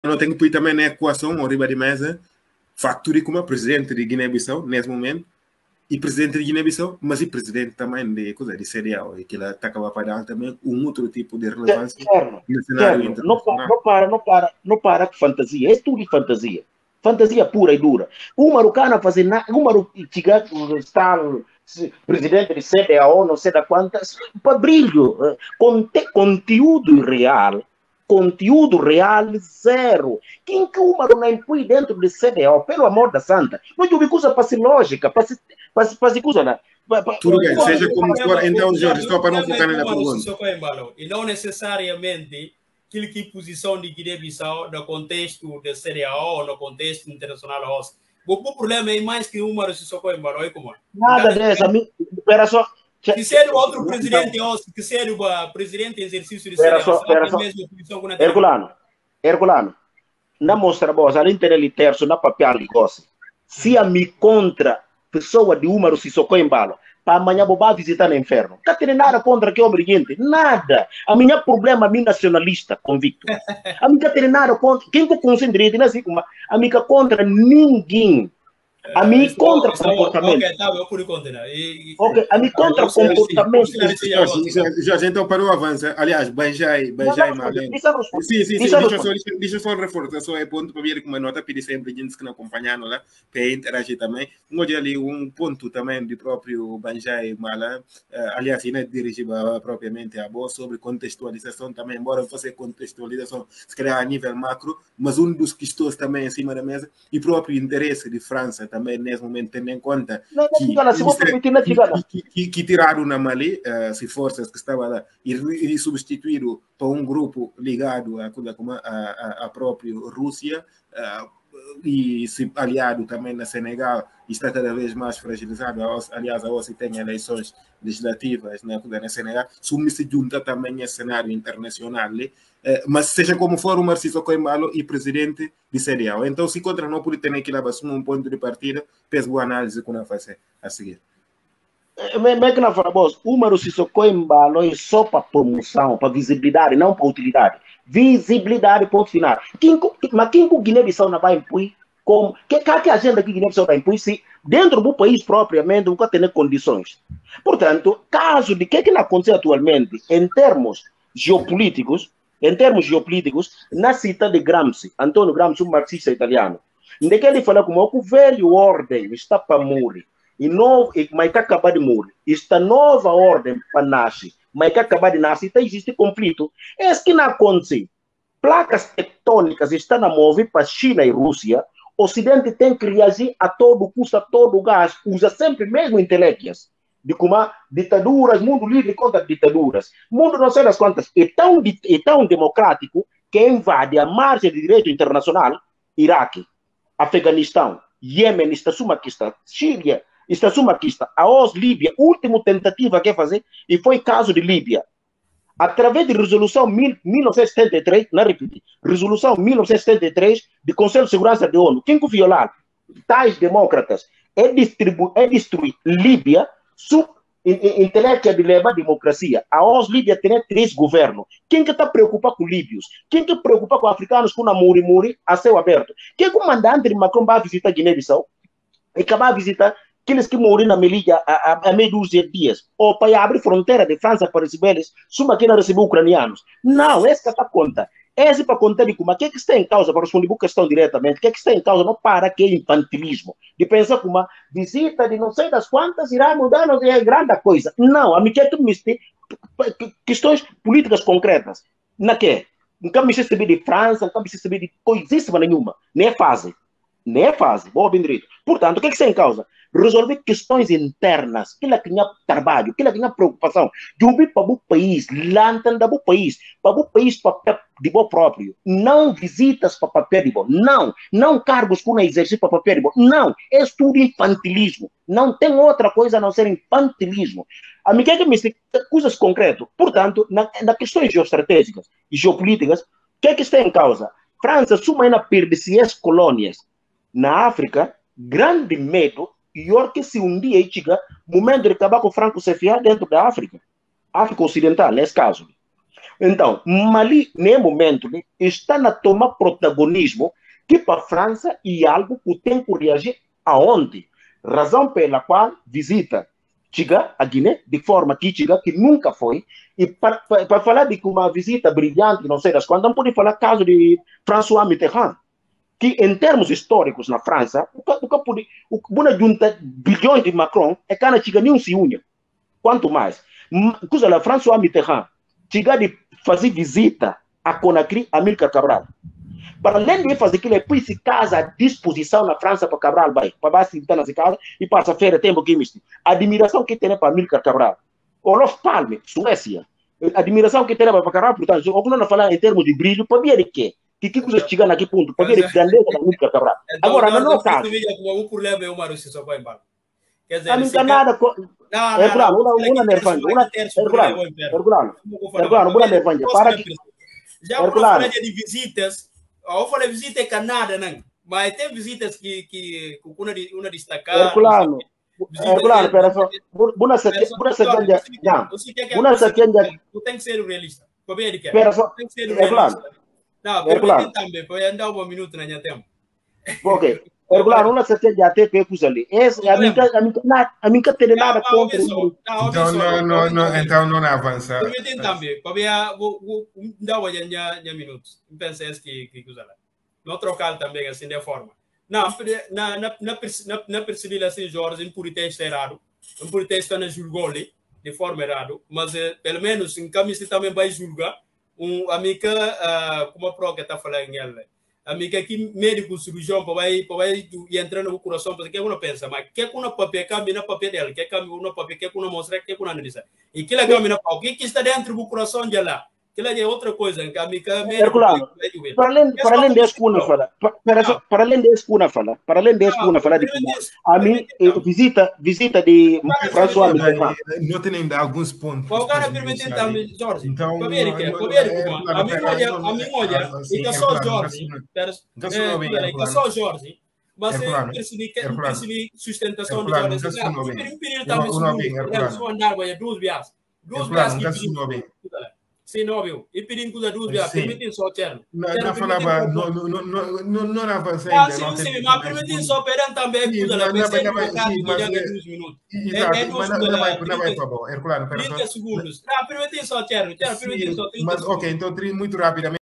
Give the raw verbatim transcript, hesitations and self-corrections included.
não tem que pôr também na equação, ou riba de mesa, facto de como presidente de Guiné-Bissau, nesse momento, e presidente de Guiné-Bissau, mas e presidente também de, coisa, de C D A O, e que ela está acabando para dar também um outro tipo de relevância Cerno, no cenário cerno. Não, pa- internacional. não para, não para, não para com fantasia. É tudo fantasia. Fantasia pura e dura. O marocano fazer nada, o marocano está presidente de C D A O, não sei da quantas, para brilho. Conte, conteúdo real, conteúdo real zero. Quem que o Maro não impõe dentro de C D A O, pelo amor da santa? Não tem coisa para ser lógica, para ser, para ser, para ser coisa, né? Tudo bem, seja como for, então, Jorge, só para não focar na pergunta. E não necessariamente aquilo que posição de Guiné-Bissau no contexto da C D A O, no contexto internacional. O problema é mais que um Maro Sissoko Embalo, é como? Nada dessa, espera só. Que ser outro presidente, que ser o presidente exercício de C D A O, espera só, Herculano, Herculano, na mostra boa, além de ter ele terço, na papel de gosto, se a me contra pessoa de Umaru Sissoko Embalo, para amanhã vou visitar no inferno. Não tem nada contra que homem gente, nada. A minha problema, a minha nacionalista convicto. A minha tem nada contra, quem que consente direito, assim, a minha contra ninguém. A minha contra comportamento. Ok, tá, eu pude continuar. Ok, a minha contra comportamento. Jorge, então para o avanço, aliás, Banjai, Banjai Malene. Sim, sim, sim, deixa só, deixa só reforçar só é ponto para ver com uma nota, pedir sempre gente que não acompanhando lá, para interagir também. Um dia ali, um ponto também do próprio Banjai Malene, aliás, não é dirigido propriamente a boa sobre contextualização também, embora fosse contextualização, se calhar a nível macro, mas um dos questões também em cima da mesa, e próprio interesse de França também nesse momento, tendo em conta não, que, não, se que, que, que, que tiraram na Mali, uh, se forças que estavam lá, e, e substituíram para um grupo ligado a, a, a, a própria Rússia, uh, e se aliado também na Senegal, está cada vez mais fragilizado. Aliás, a O S I tem eleições legislativas na, na Senegal, se junta também a cenário internacional, eh, mas seja como for, o Marciso Sissoko Embalo e presidente de C D A O. Então, se encontra não pode ter que levar um ponto de partida, fez boa análise que não fazer a seguir. Mas que não fala, boss, o Marciso Sissoko Embalo é só para promoção, para visibilidade, não para utilidade. Visibilidade, ponto final. Quem, mas quem com Guiné-Bissau não vai impor? Como? Que, que a agenda que Guiné-Bissau vai impor? Se dentro do país propriamente nunca tem condições. Portanto, caso de que que não acontece atualmente, em termos geopolíticos, em termos geopolíticos, na cita de Gramsci, Antonio Gramsci, um marxista italiano, onde que ele fala como o velho ordem está para morrer, e novo, mas que acabar de morrer, esta nova ordem para nascer, mas que acabar de nascer, então existe conflito. É isso que não acontece. Placas tectônicas estão a mover para China e Rússia, o Ocidente tem que reagir a todo custo, a todo gás, usa sempre mesmo intelectuais, de como ditaduras, mundo livre contra ditaduras, mundo não sei das quantas, é tão, é tão democrático que invade a margem de direito internacional, Iraque, Afeganistão, Iêmen, está sumaquista, Síria, está sumaquista, a O S, Líbia, última tentativa que fazer, e foi caso de Líbia. Através de resolução mil novecentos e setenta e três, não repetir, resolução mil novecentos e setenta e três do Conselho de Segurança da ONU, quem que violar tais demócratas é, distribu é destruir Líbia, sub intelectual de levar a democracia. A O S Líbia tem três governos. Quem que está preocupado com líbios? Quem que preocupa com africanos com a muri muri a céu aberto? Quem que o comandante de Macron vai visitar Guiné-Bissau? E que vai visitar aqueles que morreram na Melilla há, há, há meia dúzia de dias, ou para abrir fronteira de França para receber eles, suma que não recebeu ucranianos. Não, esse que está conta. Esse para contar de como, o que, é que está em causa, para responder a questão diretamente, o que, é que está em causa, não para que é infantilismo, de pensar como uma visita de não sei das quantas irá mudar, não é grande coisa. Não, a mim quer que me questões políticas concretas. Não quer. Nunca me saber de França, nunca me saber de coisíssima nenhuma. Nem é fase. Nem é fase. Boa, bem direito. Portanto, o que, é que está em causa? Resolver questões internas, aquilo que tinha trabalho, aquilo que tinha preocupação, de ouvir para o país, lançando para o país, para o país papel de bom próprio, não visitas para papel de bom, não, não cargos que não exercem para papel de bom, não, é tudo infantilismo, não tem outra coisa a não ser infantilismo. A mim quer que me explique coisas concretas, portanto, na, na questões geoestratégicas e geopolíticas, o que é que está em causa? França suma ainda perde-se as colônias na África, grande medo, pior que se um dia chega o momento de acabar com o Franco C F A dentro da África, África Ocidental, nesse caso. Então, Mali, nesse momento, está a tomar protagonismo que para a França e algo que tem que reagir aonde. Razão pela qual visita chega a Guiné de forma que chega que nunca foi. E para, para, para falar de uma visita brilhante, não sei das quantas, não pode falar caso de François Mitterrand, que em termos históricos na França, o que uma junta bilhões de Macron é que não chega nenhum se unha. Quanto mais. Coisa lá, François Mitterrand chega de fazer visita a Conakry, a Amílcar Cabral. Para além de fazer aquilo, depois se casa à disposição na França para Cabral, vai, para baixo de na casa e passa a feira, tempo que misto. A admiração que tem para Amílcar Cabral. Olof Palme, Suécia. A admiração que tem para Cabral, portanto, o que não falar em termos de brilho, para ver de quê? Que que coisa chega naquele ponto? Para ver de grandeza da Amílcar Cabral. Agora, não é o caso. O problema é o Mário Sissoko vai embora. Quer dizer, a mim não nada. É claro, uma uma nervante, uma é claro, é claro, é claro, uma nervante. Para que já por falar de visitas, eu falei visita é Canadá, não, mas tem visitas que que uma uma destacar. É claro, é claro, pero só, buna se buna se já, já, buna se já. Tu tem que ser realista. Como é que é? Pero só, tem que ser realista. É claro. Não, permite também, para andar um minuto na minha tempo. Ok. É claro, uma certeza de até que coisa ali. Esse a mim a mim a mim que tem nada contra. Então não não não então não avança. Permite também, para ver o dar uma minha minha minutos. Pensa esse que que coisa lá. Não trocar também assim de forma. Não, na na na na perceber assim Jorge, em purité errado. Em purité está na julgou-lhe de forma errada, mas pelo menos em caminho também vai julgar um amiga como a pro que está falando ela. Amiga que médico cirurgião para vai para vai entrar no coração porque que uno pensa mas que que uma papel cabe na papel dela que cabe uma papel que uma mostra que uma analisa e que ela cabe na pau que que está dentro do coração dela que é outra coisa que amiga médico para além para além desse que uma fala para para além desse que uma fala para além desse que uma fala de a mim visita visita de François Mitterrand não tem ainda alguns pontos o cara permite também Jorge então a mim a mim olha a mim olha e que só Jorge que só Jorge mas percebi que percebi sustentação de Jorge um período também só andar vai duas vias duas vias sim não viu e pedindo coisa duas vias permitindo só terno não falava não não não não não avança ainda sim sim mas permitindo só perder também coisa lá mas é dois minutos é dois não vai não vai para bom é claro trinta segundos não permitindo só terno terno permitindo só trinta mas ok então muito rapidamente